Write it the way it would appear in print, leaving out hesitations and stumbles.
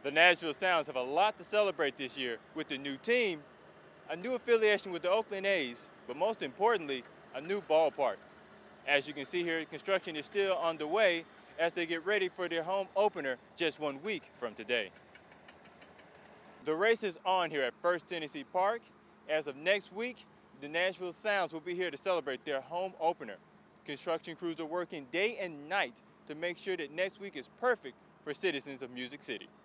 The Nashville Sounds have a lot to celebrate this year with the new team, a new affiliation with the Oakland A's, but most importantly, a new ballpark. As you can see here, construction is still underway as they get ready for their home opener just 1 week from today. The race is on here at First Tennessee Park. As of next week, the Nashville Sounds will be here to celebrate their home opener. Construction crews are working day and night to make sure that next week is perfect for citizens of Music City.